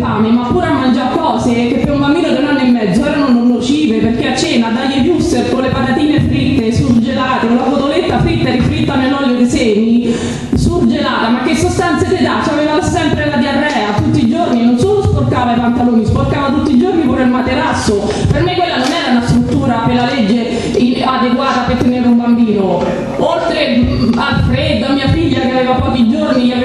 fame, ma pure a mangiare cose che per un bambino di 1 anno e mezzo erano non nocive, perché a cena dagli wurstel con le patatine fritte, surgelate, con la cotoletta fritta e rifritta nell'olio di semi, surgelata, ma che sostanze ti dà? C'aveva sempre la diarrea tutti i giorni, non solo sporcava i pantaloni, sporcava tutti i giorni pure il materasso. Per me quella non era una struttura per la legge adeguata per tenere un bambino. Oltre al freddo, a mia figlia che aveva pochi giorni, gli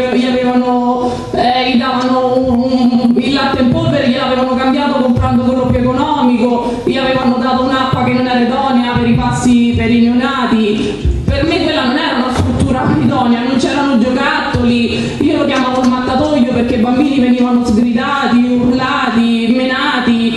davano il latte in polvere, gliel'avevano cambiato comprando quello più economico, gli avevano dato un'acqua che non era idonea per i passi per i neonati. Per me quella non era una struttura idonea, non c'erano giocattoli, io lo chiamavo il mattatoio perché i bambini venivano sgridati, urlati, menati.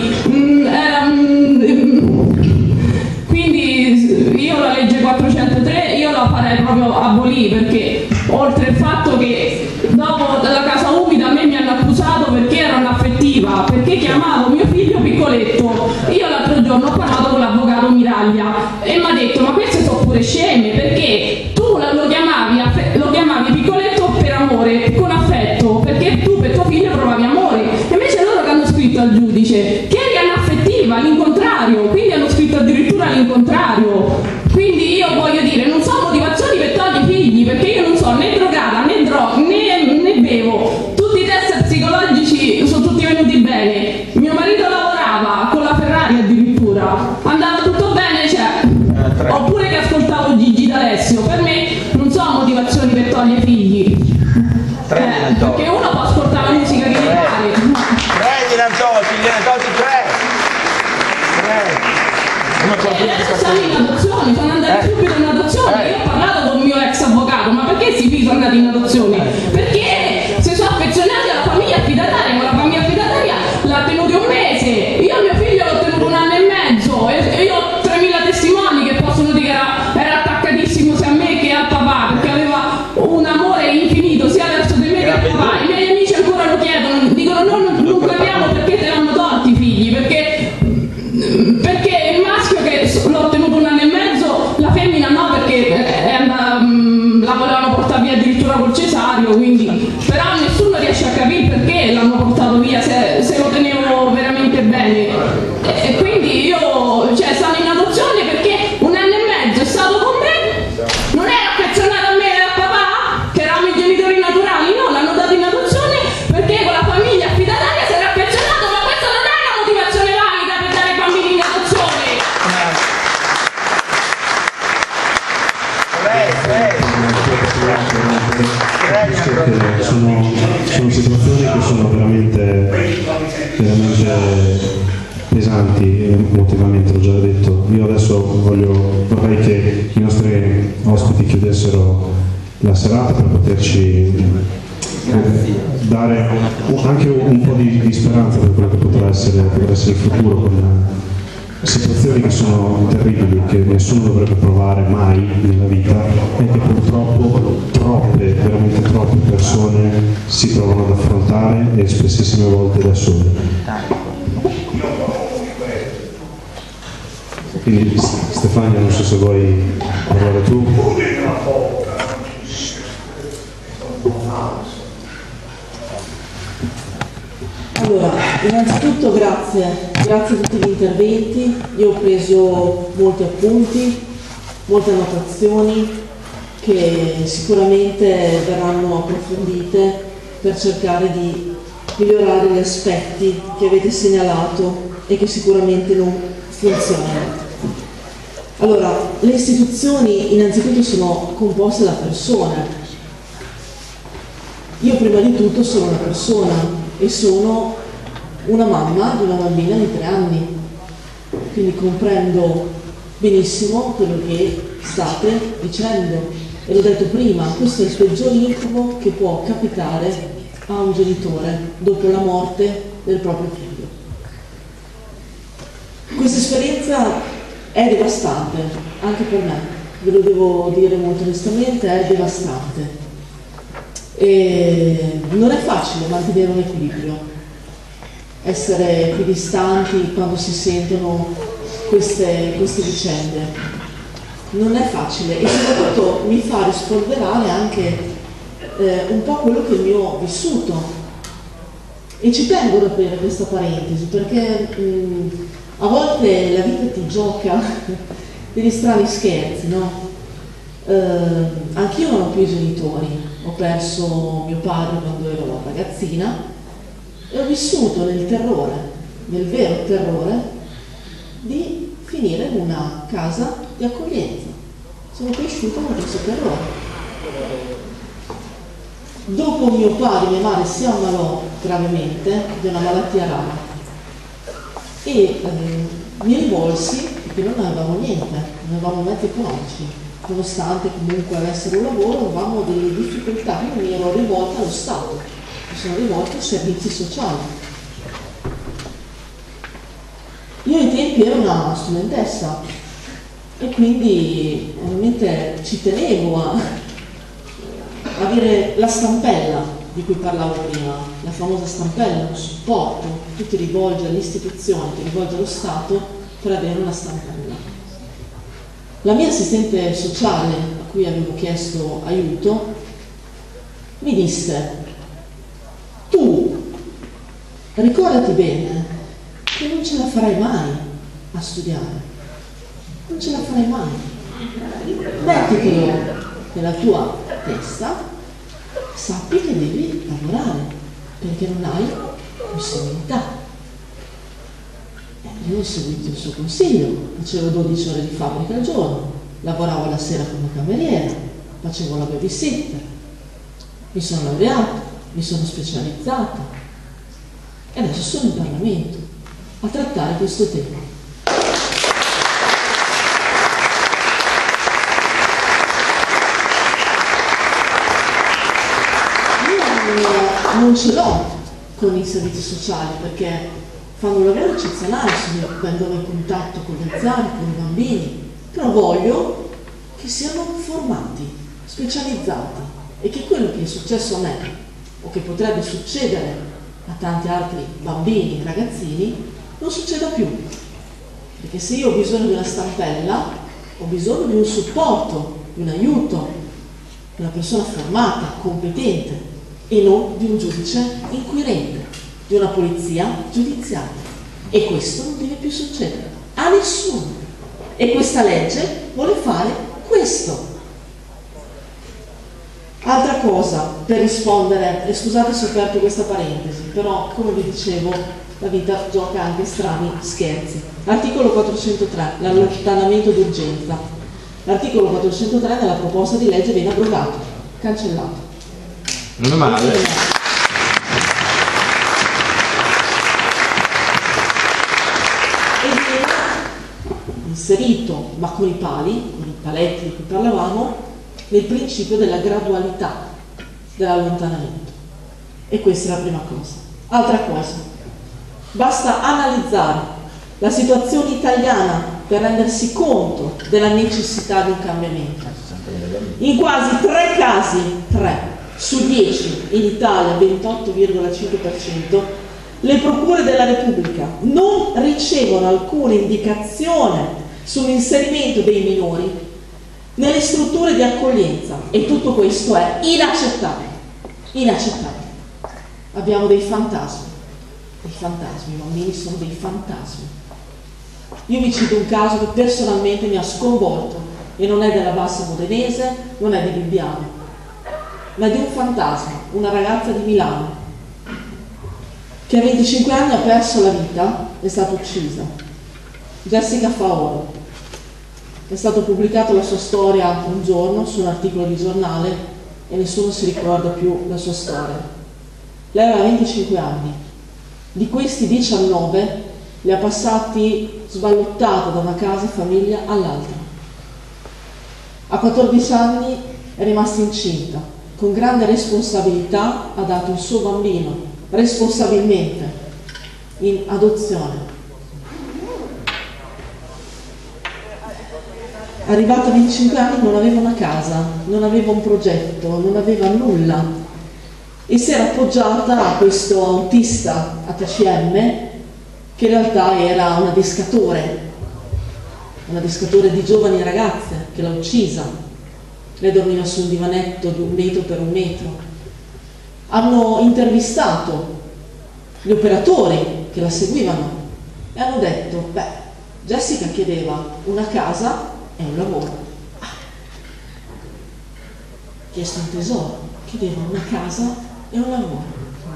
Quindi io la legge 403 io la farei proprio abolire, perché oltre il fatto che dopo dalla casa umida a me mi hanno accusato perché ero inaffettiva, perché chiamavo mio figlio piccoletto. Io l'altro giorno ho parlato con l'avvocato Miraglia e mi ha detto: ma queste sono pure sceme, perché tu lo chiamavi piccoletto per amore, con affetto, perché tu per tuo figlio provavi amore. E invece loro che hanno scritto al giudice che eri anaffettiva, l'incontrario, quindi hanno scritto addirittura l'incontrario. Quindi io voglio dire, non sono motivazioni per togliere i figli, perché io non sono né drogata né bevo. Tutti i test psicologici sono tutti venuti bene. Mio marito lavorava con la Ferrari addirittura, andava tutto bene, cioè. Oppure che ascoltavo Gigi D'Alessio. Per me non sono motivazioni per togliere i figli, perché uno può ascoltare la musica che gli pare. Gliene tolti 3. E adesso stanno in adozione, sono andati subito in adozione. Io ho parlato con il mio ex avvocato: ma perché questi figli sono andati in adozione? Perché si sono affezionati alla famiglia affidataria, ma la famiglia affidataria l'ha tenuto 1 mese. Io mio figlio l'ho tenuto 1 anno e mezzo e io ho 3000 testimoni che possono dire che era attaccatissimo sia a me che al papà, perché aveva un amore infinito sia verso di me che al papà. I miei amici ancora lo chiedono, dicono: non capiamo perché te l'hanno tolti i figli, perché il maschio che l'ho tenuto 1 anno e mezzo, la femmina no, perché la volevano portare via addirittura col cesareo, quindi però nessuno riesce a capire perché l'hanno portato via se lo tenevo veramente bene. E quindi io, stanno in adozione perché 1 anno e mezzo è stato con me, non era affezionato a me e a papà, che eravamo i genitori naturali, no, l'hanno dato in adozione perché con la famiglia affidataria si era affezionato, ma questa non è una motivazione valida per dare i bambini in adozione. Sono situazioni che sono veramente pesanti emotivamente, l'ho già detto. Io adesso vorrei che i nostri ospiti chiudessero la serata per poterci dare anche un po' di speranza per quello che potrà essere il futuro, con situazioni che sono terribili, che nessuno dovrebbe provare mai nella vita e che purtroppo veramente troppe persone si trovano ad affrontare, e spessissime volte da sole. Quindi Stefania, non so se vuoi parlare tu. Allora, innanzitutto grazie a tutti gli interventi. Io ho preso molti appunti, molte annotazioni che sicuramente verranno approfondite per cercare di migliorare gli aspetti che avete segnalato e che sicuramente non funzionano. Allora, le istituzioni innanzitutto sono composte da persone. Io prima di tutto sono una persona e sono una mamma di una bambina di 3 anni, quindi comprendo benissimo quello che state dicendo, e l'ho detto prima, questo è il peggior incubo che può capitare a un genitore dopo la morte del proprio figlio. Questa esperienza è devastante anche per me, ve lo devo dire molto onestamente, è devastante. E non è facile mantenere un equilibrio, essere equidistanti quando si sentono queste vicende. Non è facile e soprattutto mi fa rispolverare anche un po' quello che è il mio vissuto. E ci tengo ad aprire questa parentesi perché a volte la vita ti gioca degli strani scherzi, no? Anch'io non ho più i genitori, ho perso mio padre quando ero ragazzina e ho vissuto nel terrore, nel vero terrore di finire in una casa di accoglienza. Sono cresciuta con questo terrore. Dopo mio padre, mia madre si ammalò gravemente di una malattia rara e mi rivolsi perché non avevamo niente, non avevamo mezzi economici. Nonostante comunque avessero un lavoro, avevamo delle difficoltà, quindi mi ero rivolta allo Stato, mi sono rivolta ai servizi sociali. Io ai tempi ero una studentessa e quindi ovviamente ci tenevo a avere la stampella di cui parlavo prima, la famosa stampella, un supporto, tu ti rivolgi all'istituzione, ti rivolgi allo Stato per avere una stampella. La mia assistente sociale, a cui avevo chiesto aiuto, mi disse: tu ricordati bene che non ce la farai mai a studiare, non ce la farai mai. Mettitelo nella tua testa, sappi che devi lavorare perché non hai possibilità. Io ho seguito il suo consiglio, facevo 12 ore di fabbrica al giorno, lavoravo la sera come cameriera, facevo la babysitter, mi sono laureata, mi sono specializzata e adesso sono in Parlamento a trattare questo tema. Io non ce l'ho con i servizi sociali perché fanno un lavoro eccezionale, vengono in contatto con gli anziani, con i bambini, però voglio che siano formati, specializzati e che quello che è successo a me o che potrebbe succedere a tanti altri bambini e ragazzini non succeda più. Perché se io ho bisogno di una stampella, ho bisogno di un supporto, di un aiuto, di una persona formata, competente e non di un giudice inquirente, di una polizia giudiziaria. E questo non deve più succedere a nessuno. E questa legge vuole fare questo. Altra cosa per rispondere, scusate se ho aperto questa parentesi, però come vi dicevo la vita gioca anche strani scherzi. Articolo 403, l'allontanamento d'urgenza. L'articolo 403 nella proposta di legge viene abrogato, cancellato. Non è male. Inserito, ma con i paletti di cui parlavamo, nel principio della gradualità dell'allontanamento. E questa è la prima cosa. Altra cosa, basta analizzare la situazione italiana per rendersi conto della necessità di un cambiamento. In quasi 3 casi, 3 su 10 in Italia, 28,5%, le procure della Repubblica non ricevono alcuna indicazione sull'inserimento dei minori nelle strutture di accoglienza e tutto questo è inaccettabile. Inaccettabile. Abbiamo dei fantasmi, i bambini sono dei fantasmi. Io vi cito un caso che personalmente mi ha sconvolto e non è della Bassa Modenese, non è di Bibbiano, ma è di un fantasma, una ragazza di Milano che a 25 anni ha perso la vita, è stata uccisa. Jessica Faoro. È stata pubblicata la sua storia un giorno su un articolo di giornale e nessuno si ricorda più la sua storia. Lei aveva 25 anni, di questi 19 li ha passati sballottata da una casa famiglia all'altra. A 14 anni è rimasta incinta, con grande responsabilità ha dato il suo bambino responsabilmente in adozione. Arrivata a 25 anni non aveva una casa, non aveva un progetto, non aveva nulla e si era appoggiata a questo autista ATCM che in realtà era un adescatore di giovani ragazze che l'ha uccisa. Lei dormiva su un divanetto di 1 metro per 1 metro. Hanno intervistato gli operatori che la seguivano e hanno detto, beh, Jessica chiedeva una casa e un lavoro. Ha chiesto un tesoro, chiedeva una casa e un lavoro.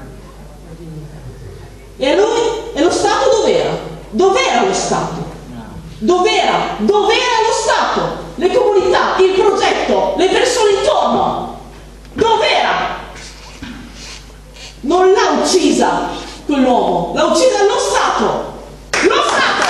E a lui? E lo Stato dov'era? Dov'era lo Stato? Dov'era? Dov'era lo Stato? Le comunità, il progetto, le persone intorno? Dov'era? Non l'ha uccisa quell'uomo, l'ha uccisa lo Stato! Lo Stato!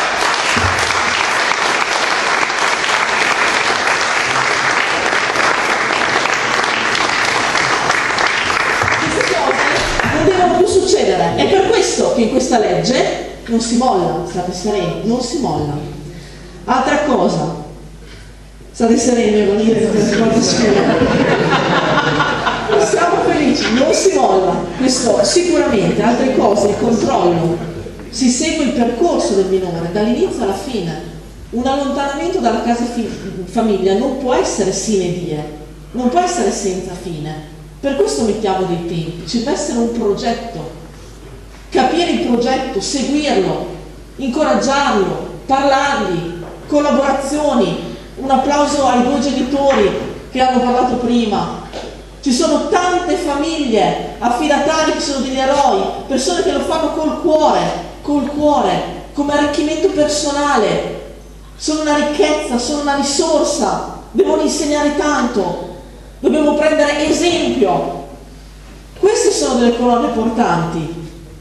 Queste cose non devono più succedere. È per questo che in questa legge non si molla, state sereni, non si molla. Altra cosa, state sereni, non dire queste cose siamo felici, non si molla. Questo sicuramente. Altre cose, il controllo, si segue il percorso del minore dall'inizio alla fine. Un allontanamento dalla casa famiglia non può essere sine die, non può essere senza fine. Per questo mettiamo dei tempi, ci deve essere un progetto, capire il progetto, seguirlo, incoraggiarlo, parlargli, collaborazioni. Un applauso ai due genitori che hanno parlato prima. Ci sono tante famiglie, affidatari che sono degli eroi, persone che lo fanno col cuore, come arricchimento personale. Sono una ricchezza, sono una risorsa, devono insegnare tanto, dobbiamo prendere esempio. Queste sono delle colonne portanti.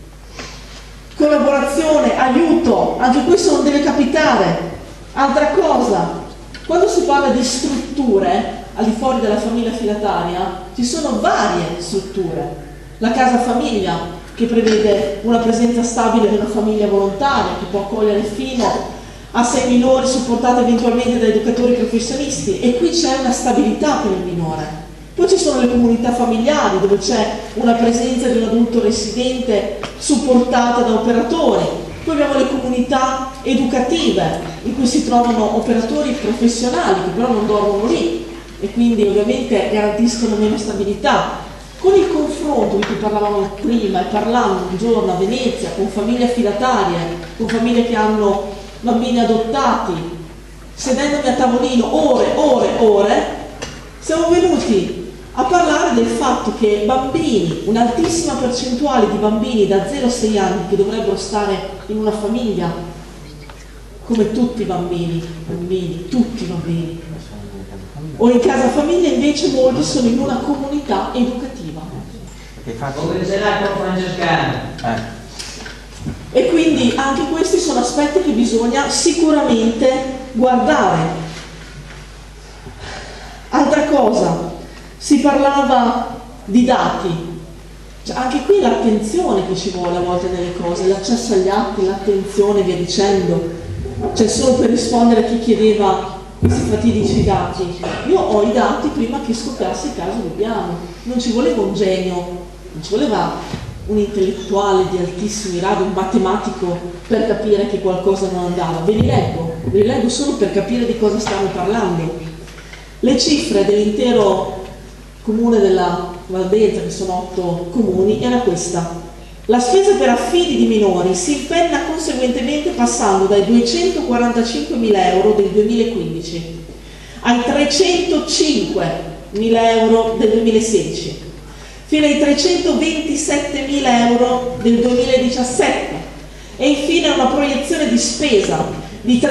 Collaborazione, aiuto, anche questo non deve capitare. Altra cosa, quando si parla di strutture al di fuori della famiglia affidataria, ci sono varie strutture. La casa famiglia, che prevede una presenza stabile di una famiglia volontaria che può accogliere fino a 6 minori supportati eventualmente da educatori professionisti, e qui c'è una stabilità per il minore. Poi ci sono le comunità familiari, dove c'è una presenza di un adulto residente supportata da operatori. Poi abbiamo le comunità educative, in cui si trovano operatori professionali che però non dormono lì e quindi ovviamente garantiscono meno stabilità. Con il confronto di cui parlavamo prima, e parlando un giorno a Venezia con famiglie affidatarie, con famiglie che hanno bambini adottati, sedendomi a tavolino ore, siamo venuti a parlare del fatto che bambini, un'altissima percentuale di bambini da 0 a 6 anni che dovrebbero stare in una famiglia, come tutti i bambini, tutti i bambini, o in casa famiglia, invece molti sono in una comunità educativa. E quindi anche questi sono aspetti che bisogna sicuramente guardare. Altra cosa, si parlava di dati, cioè, anche qui l'attenzione che ci vuole a volte nelle cose, l'accesso agli atti, l'attenzione, via dicendo. Cioè, solo per rispondere a chi chiedeva questi fatidici dati, io ho i dati prima che scoppiasse il caso Lubiano. Non ci voleva un genio, non ci voleva un intellettuale di altissimi gradi, un matematico per capire che qualcosa non andava. Ve li leggo solo per capire di cosa stiamo parlando. Le cifre dell'intero comune della Valdenza, che sono 8 comuni, era questa. La spesa per affidi di minori si impenna conseguentemente passando dai 245.000 euro del 2015 ai 305.000 euro del 2016, fino ai 327.000 euro del 2017 e infine una proiezione di spesa di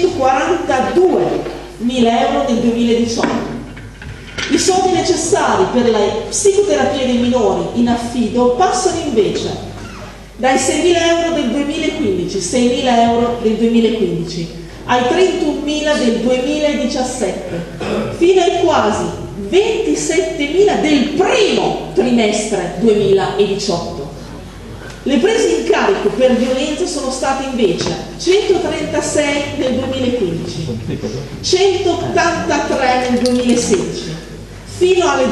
342.000 euro nel 2018. I soldi necessari per la psicoterapia dei minori in affido passano invece dai 6.000 euro del 2015, 6.000 euro del 2015, ai 31.000 del 2017, fino ai quasi 27.000 del primo trimestre 2018. Le prese in carico per violenza sono state invece 136 nel 2015, 183 nel 2016, fino alle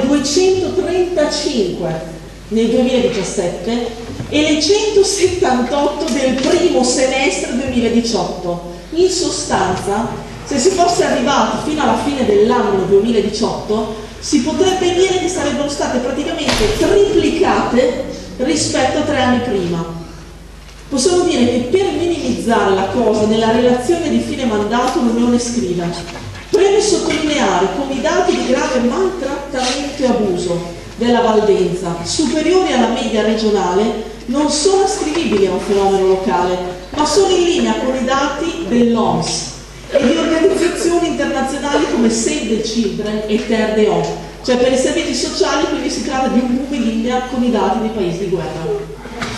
235 nel 2017 e le 178 del primo semestre 2018. In sostanza, se si fosse arrivati fino alla fine dell'anno 2018, si potrebbe dire che sarebbero state praticamente triplicate rispetto a 3 anni prima. Possiamo dire che per minimizzare la cosa nella relazione di fine mandato l'Unione scrive: preme sottolineare come i dati di grave maltrattamento e abuso della Valdenza, superiori alla media regionale, non sono ascrivibili a un fenomeno locale, ma sono in linea con i dati dell'OMS e di organizzazioni internazionali come Save the Children e Terre des Hommes, cioè per i servizi sociali, quindi si tratta di un boom in linea con i dati dei paesi di guerra.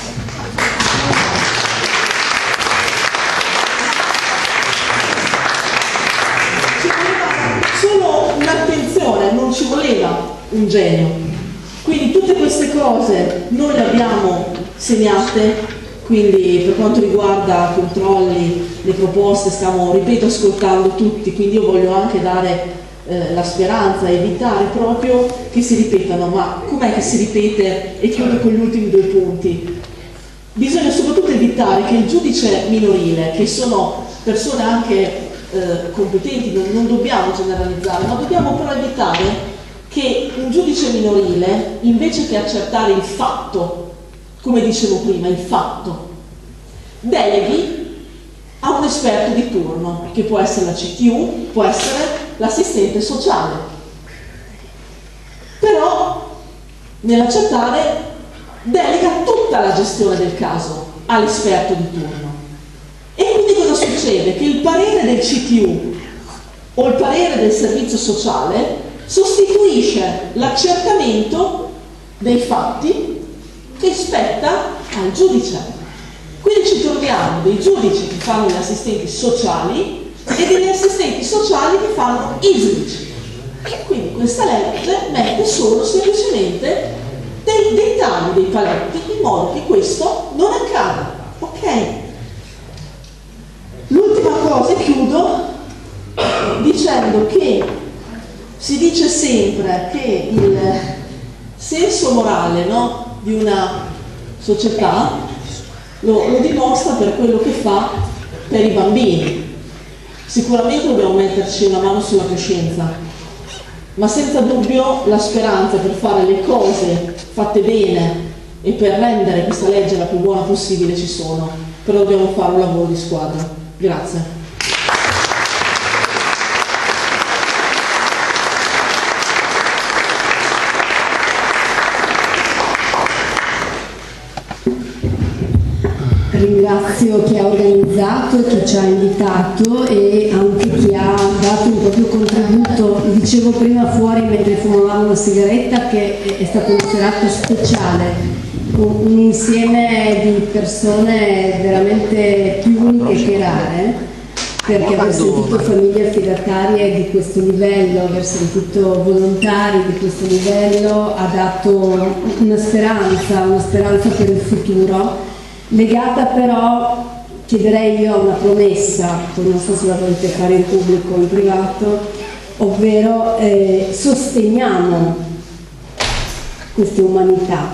Solo un'attenzione, non ci voleva un genio. Quindi tutte queste cose noi le abbiamo segnate, quindi per quanto riguarda controlli, le proposte, stiamo, ripeto, ascoltando tutti, quindi io voglio anche dare la speranza, evitare proprio che si ripetano. Ma com'è che si ripete? E chiudo con gli ultimi 2 punti. Bisogna soprattutto evitare che il giudice minorile, che sono persone anche competenti, non dobbiamo generalizzare, ma dobbiamo però evitare che un giudice minorile, invece che accertare il fatto, come dicevo prima, il fatto, deleghi a un esperto di turno, che può essere la CTU, può essere l'assistente sociale. Però nell'accertare delega tutta la gestione del caso all'esperto di turno. E quindi cosa succede? Che il parere del CTU o il parere del servizio sociale sostituisce l'accertamento dei fatti che spetta al giudice. Quindi ci troviamo dei giudici che fanno gli assistenti sociali e degli assistenti sociali che fanno i giudici. Quindi questa legge mette solo semplicemente dei tagli, dei paletti, in modo che questo non accada. Ok? L'ultima cosa, e chiudo dicendo che si dice sempre che il senso morale, no, di una società lo dimostra per quello che fa per i bambini. Sicuramente dobbiamo metterci una mano sulla coscienza, ma senza dubbio la speranza per fare le cose fatte bene e per rendere questa legge la più buona possibile ci sono, però dobbiamo fare un lavoro di squadra. Grazie. Ringrazio chi ha organizzato, chi ci ha invitato e anche chi ha dato un proprio contributo. Dicevo prima fuori mentre fumavamo una sigaretta che è stata una serata speciale, un insieme di persone veramente più uniche che rare, perché aver sentito famiglie affidatarie di questo livello, aver sentito volontari di questo livello ha dato una speranza per il futuro, legata però, chiederei io, a una promessa, poi non so se la volete fare in pubblico o in privato, ovvero sosteniamo queste umanità,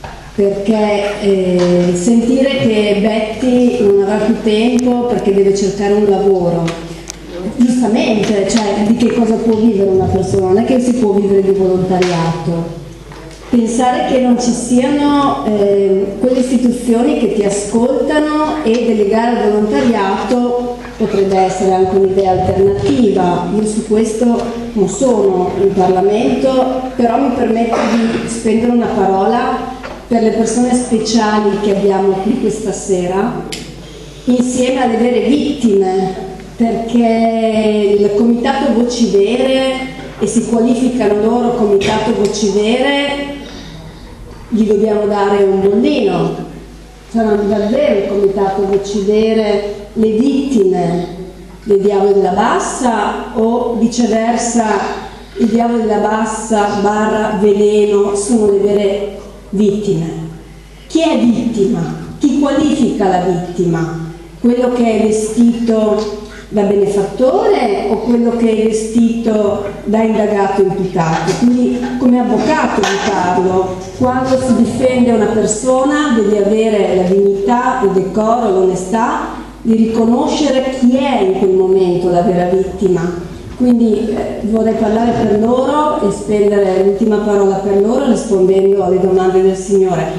perché sentire che Betty non avrà più tempo perché deve cercare un lavoro, giustamente, cioè di che cosa può vivere una persona? Non è che si può vivere di volontariato. Pensare che non ci siano quelle istituzioni che ti ascoltano e delegare al volontariato potrebbe essere anche un'idea alternativa. Io su questo non sono in Parlamento, però mi permetto di spendere una parola per le persone speciali che abbiamo qui questa sera, insieme alle vere vittime, perché il Comitato Voci Vere, e si qualificano loro Comitato Voci Vere, gli dobbiamo dare un bollino. Saranno davvero il Comitato Voci Vere le vittime dei Diavoli della Bassa o viceversa i Diavoli della Bassa / Veleno sono le vere vittime? Chi è vittima? Chi qualifica la vittima? Quello che è vestito da benefattore o quello che è vestito da indagato imputato? Quindi come avvocato vi parlo, quando si difende una persona devi avere la dignità, il decoro, l'onestà di riconoscere chi è in quel momento la vera vittima. Quindi vorrei parlare per loro e spendere l'ultima parola per loro rispondendo alle domande del Signore.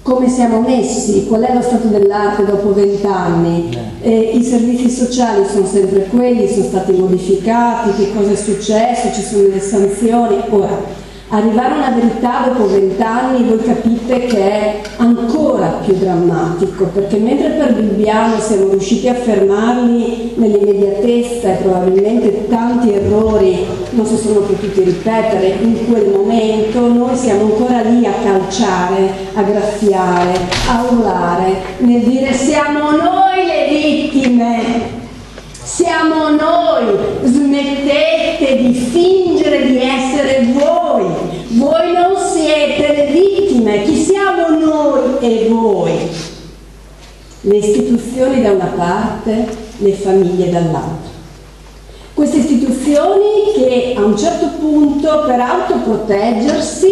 come siamo messi, qual è lo stato dell'arte dopo 20 anni, i servizi sociali sono sempre quelli, sono stati modificati, che cosa è successo, ci sono delle sanzioni. Ora, arrivare a una verità dopo 20 anni voi capite che è ancora più drammatico, perché mentre per Bibbiano siamo riusciti a fermarli nell'immediatezza e probabilmente tanti errori non si sono potuti ripetere in quel momento, noi siamo ancora lì a calciare, a graffiare, a urlare, nel dire siamo noi le vittime. Siamo noi, smettete di fingere di essere voi non siete le vittime, chi siamo noi e voi? Le istituzioni da una parte, le famiglie dall'altra. Queste istituzioni che a un certo punto per autoproteggersi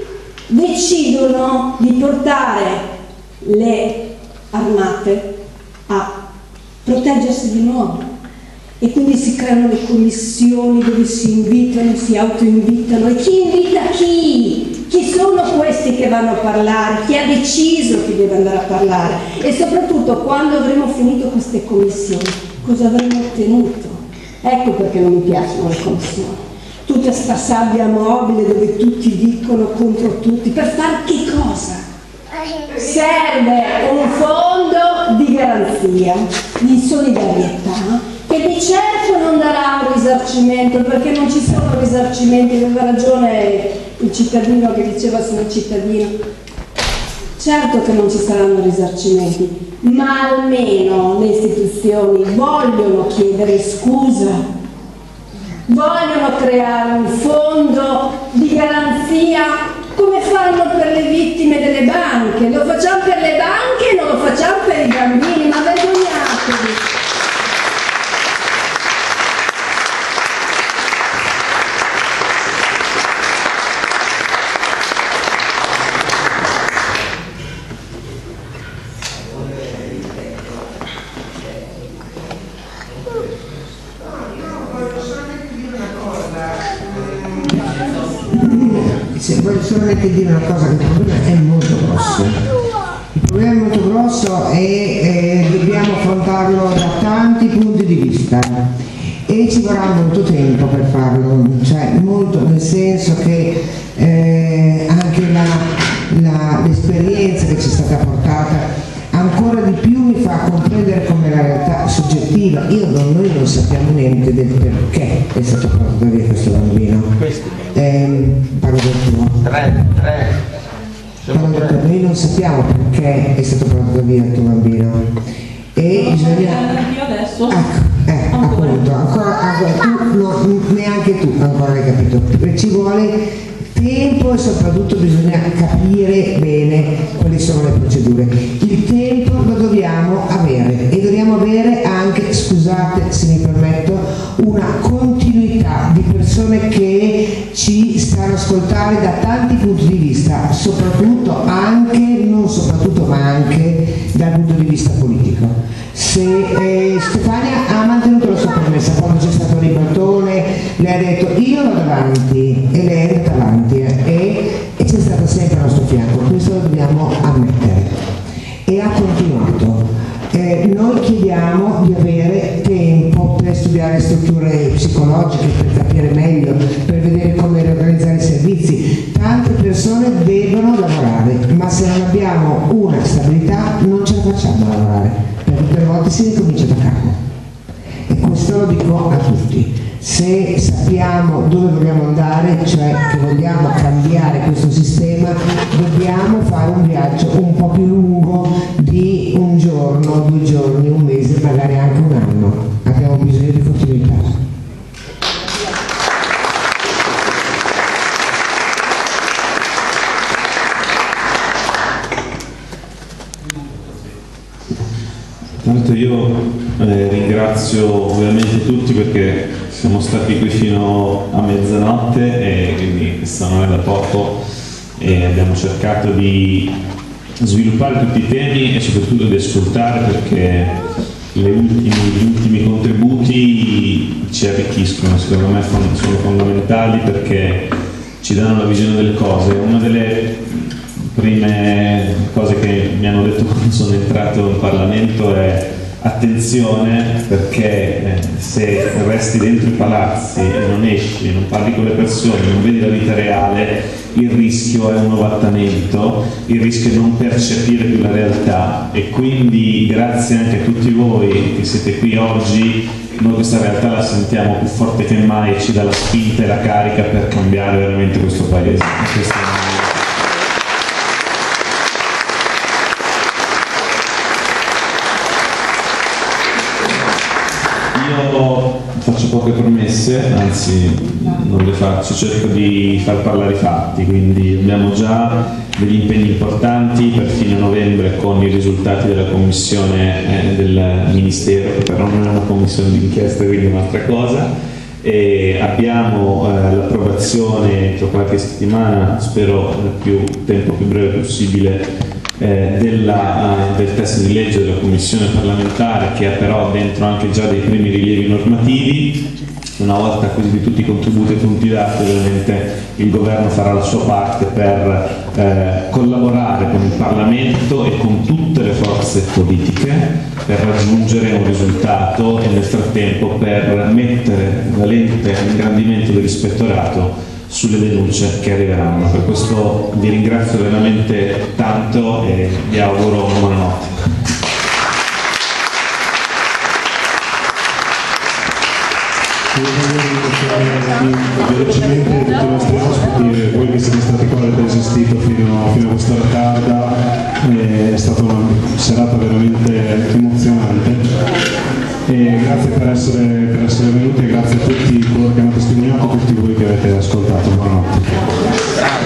decidono di portare le armate a proteggersi di nuovo. E quindi si creano le commissioni dove si invitano, si autoinvitano. E chi invita chi? Chi sono questi che vanno a parlare? Chi ha deciso che deve andare a parlare? E soprattutto quando avremo finito queste commissioni, cosa avremo ottenuto? Ecco perché non mi piacciono le commissioni. Tutta sta sabbia mobile dove tutti dicono contro tutti. Per fare che cosa? Serve un fondo di garanzia, di solidarietà, che di certo non darà un risarcimento, perché non ci sono risarcimenti. Aveva ragione il cittadino che diceva sono cittadino. Certo che non ci saranno risarcimenti, ma almeno le istituzioni vogliono chiedere scusa, vogliono creare un fondo di garanzia come fanno per le vittime delle banche. Lo facciamo per le banche e non lo facciamo per i bambini, ma vergognatevi. Voglio solamente dire una cosa, che il problema è molto grosso. Il problema è molto grosso e dobbiamo affrontarlo da tanti punti di vista e ci vorrà molto tempo per farlo, cioè molto, nel senso che anche l'esperienza che ci è stata portata ancora di più mi fa comprendere come la realtà soggettiva. Noi non sappiamo niente del perché è stato portato via questo bambino. Parlo del tuo. Noi non sappiamo perché è stato portato via il tuo bambino. E bisogna. Io adesso. Appunto, neanche tu ancora hai capito. Ci vuole tempo e soprattutto bisogna capire bene quali sono le procedure. Il tempo lo dobbiamo avere e dobbiamo avere anche, scusate se mi permetto, una continuità di persone che ci stanno ascoltare da tanti punti di vista, soprattutto anche, non soprattutto ma anche dal punto di vista politico. Stefania ha mantenuto la sua promessa quando c'è stato il ribaltone, le ha detto io vado avanti e lei è andata avanti e c'è stata sempre al nostro fianco, questo lo dobbiamo ammettere, e ha continuato. Noi chiediamo di avere tempo per studiare strutture psicologiche, per capire meglio, per vedere come riorganizzare i servizi. Tante persone devono lavorare, ma se non abbiamo una stabilità non ce la facciamo a lavorare, perché per volte si ricomincia da capo. E questo lo dico a tutti. Se sappiamo dove vogliamo andare, cioè che vogliamo cambiare questo sistema, dobbiamo fare un viaggio un po' più lungo di un giorno, 2 giorni, un mese, magari anche un anno. Abbiamo bisogno di continuità. Tanto io ringrazio ovviamente tutti perché siamo stati qui fino a mezzanotte e quindi questo non è da poco e abbiamo cercato di sviluppare tutti i temi e soprattutto di ascoltare, perché gli ultimi contributi ci arricchiscono, secondo me sono fondamentali perché ci danno la visione delle cose. Una delle prime cose che mi hanno detto quando sono entrato in Parlamento è attenzione, perché se resti dentro i palazzi e non esci, non parli con le persone, non vedi la vita reale, il rischio è un ovattamento, il rischio è non percepire più la realtà, e quindi grazie anche a tutti voi che siete qui oggi, noi questa realtà la sentiamo più forte che mai e ci dà la spinta e la carica per cambiare veramente questo paese. Io faccio poche promesse, anzi non le faccio, cerco di far parlare i fatti, quindi abbiamo già degli impegni importanti per fine novembre con i risultati della commissione del Ministero, che però non è una commissione d'inchiesta, quindi è un'altra cosa, e abbiamo l'approvazione entro qualche settimana, spero nel tempo più breve possibile, del testo di legge della commissione parlamentare, che ha però dentro anche già dei primi rilievi normativi. Una volta acquisiti tutti i contributi e punti dati, ovviamente il governo farà la sua parte per collaborare con il Parlamento e con tutte le forze politiche per raggiungere un risultato, e nel frattempo per mettere la lente di ingrandimento dell'ispettorato sulle denunce che arriveranno. Per questo vi ringrazio veramente tanto e vi auguro una buona notte. Velocemente tutti i nostri ospiti, voi che siete stati qua, avete resistito fino a quest'ora tarda, è stata una serata veramente emozionante. E grazie per essere venuti, e grazie a tutti coloro che hanno testimoniato, a tutti voi che avete ascoltato. Buonanotte.